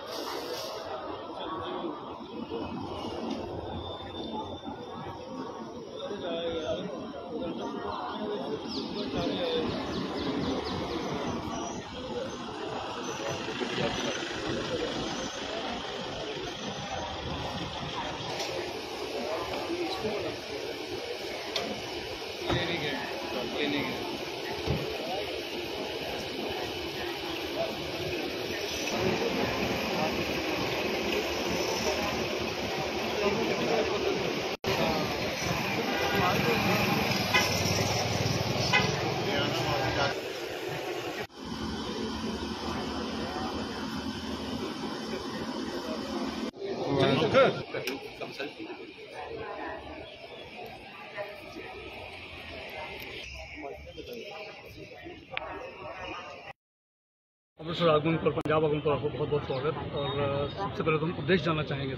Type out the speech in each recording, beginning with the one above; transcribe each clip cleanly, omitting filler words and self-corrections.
Sir आगमन पर पंजाब आगमन पर आपको बहुत बहुत स्वागत। और सबसे पहले तो हम उद्देश्य जानना चाहेंगे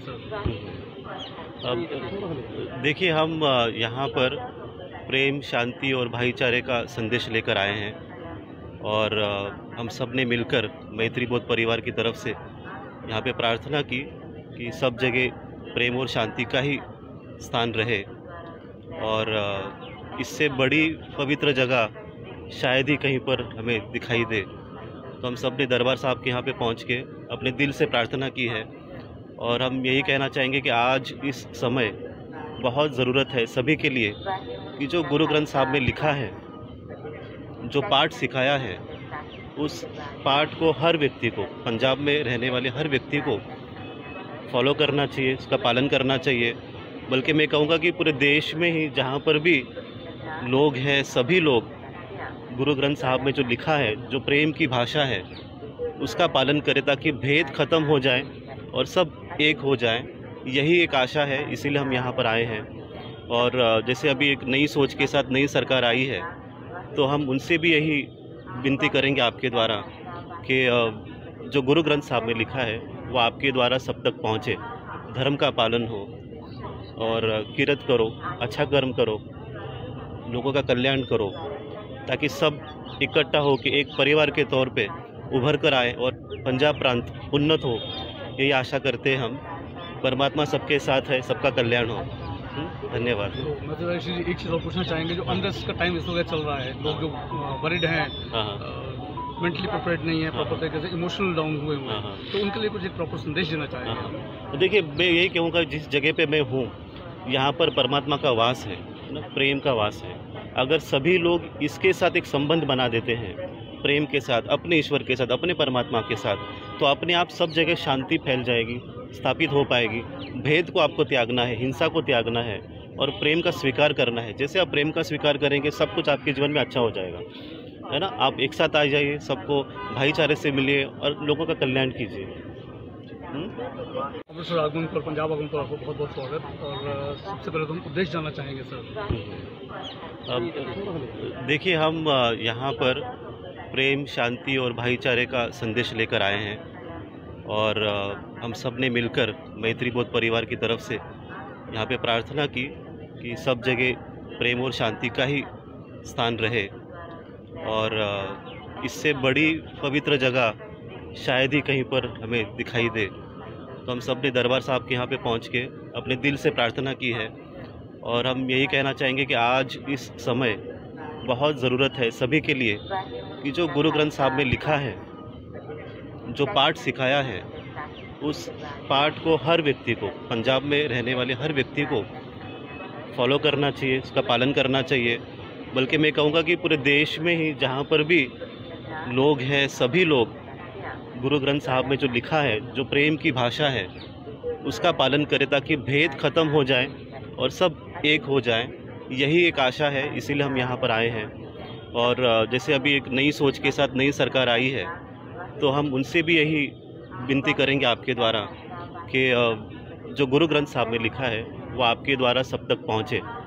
सर। अब देखिए, हम यहाँ पर प्रेम, शांति और भाईचारे का संदेश लेकर आए हैं और हम सब ने मिलकर मैत्री बोध परिवार की तरफ से यहाँ पे प्रार्थना की कि सब जगह प्रेम और शांति का ही स्थान रहे और इससे बड़ी पवित्र जगह शायद ही कहीं पर हमें दिखाई दे। तो हम सब ने दरबार साहब के यहाँ पे पहुँच के अपने दिल से प्रार्थना की है और हम यही कहना चाहेंगे कि आज इस समय बहुत ज़रूरत है सभी के लिए कि जो गुरु ग्रंथ साहब में लिखा है, जो पाठ सिखाया है, उस पाठ को हर व्यक्ति को, पंजाब में रहने वाले हर व्यक्ति को फॉलो करना चाहिए, उसका पालन करना चाहिए। बल्कि मैं कहूँगा कि पूरे देश में ही जहाँ पर भी लोग हैं, सभी लोग गुरु ग्रंथ साहब में जो लिखा है, जो प्रेम की भाषा है, उसका पालन करें ताकि भेद ख़त्म हो जाए और सब एक हो जाए। यही एक आशा है, इसीलिए हम यहाँ पर आए हैं। और जैसे अभी एक नई सोच के साथ नई सरकार आई है, तो हम उनसे भी यही विनती करेंगे आपके द्वारा कि जो गुरु ग्रंथ साहब में लिखा है वो आपके द्वारा सब तक पहुँचे, धर्म का पालन हो और किरत करो, अच्छा कर्म करो, लोगों का कल्याण करो, ताकि सब इकट्ठा हो के एक परिवार के तौर पे उभर कर आए और पंजाब प्रांत उन्नत हो। यही आशा करते हैं हम। परमात्मा सबके साथ है, सबका कल्याण हो। धन्यवाद। तो मतलब एक चीज़ और पूछना चाहेंगे, जो अनरेस्ट का टाइम इस वक्त चल रहा है, लोग जो वरिड हैं, मेंटली प्रिपेयर्ड नहीं है, प्रॉपर तरीके से इमोशनल डाउन हुए हैं, तो उनके लिए कुछ एक प्रॉपर संदेश देना चाहेंगे। तो देखिए, मैं यही कहूँगा, जिस जगह पे मैं हूँ यहाँ पर परमात्मा का वास है ना, प्रेम का वास है। अगर सभी लोग इसके साथ एक संबंध बना देते हैं, प्रेम के साथ, अपने ईश्वर के साथ, अपने परमात्मा के साथ, तो अपने आप सब जगह शांति फैल जाएगी, स्थापित हो पाएगी। भेद को आपको त्यागना है, हिंसा को त्यागना है और प्रेम का स्वीकार करना है। जैसे आप प्रेम का स्वीकार करेंगे, सब कुछ आपके जीवन में अच्छा हो जाएगा, है ना। आप एक साथ आ जाइए, सबको भाईचारे से मिलिए और लोगों का कल्याण कीजिए। सर आगमन पर पंजाब आगमन पर आपको बहुत बहुत स्वागत। और सबसे पहले तो हम उद्देश्य जानना चाहेंगे सर। अब देखिए, हम यहाँ पर प्रेम, शांति और भाईचारे का संदेश लेकर आए हैं और हम सब ने मिलकर मैत्री बोध परिवार की तरफ से यहाँ पे प्रार्थना की कि सब जगह प्रेम और शांति का ही स्थान रहे और इससे बड़ी पवित्र जगह शायद ही कहीं पर हमें दिखाई दे। तो हम सब ने दरबार साहब के यहाँ पे पहुँच के अपने दिल से प्रार्थना की है और हम यही कहना चाहेंगे कि आज इस समय बहुत ज़रूरत है सभी के लिए कि जो गुरु ग्रंथ साहब में लिखा है, जो पाठ सिखाया है, उस पाठ को हर व्यक्ति को, पंजाब में रहने वाले हर व्यक्ति को फॉलो करना चाहिए, उसका पालन करना चाहिए। बल्कि मैं कहूँगा कि पूरे देश में ही जहाँ पर भी लोग हैं, सभी लोग गुरु ग्रंथ साहब में जो लिखा है, जो प्रेम की भाषा है, उसका पालन करें ताकि भेद ख़त्म हो जाए और सब एक हो जाए। यही एक आशा है, इसीलिए हम यहाँ पर आए हैं। और जैसे अभी एक नई सोच के साथ नई सरकार आई है, तो हम उनसे भी यही विनती करेंगे आपके द्वारा कि जो गुरु ग्रंथ साहब में लिखा है वो आपके द्वारा सब तक पहुँचे,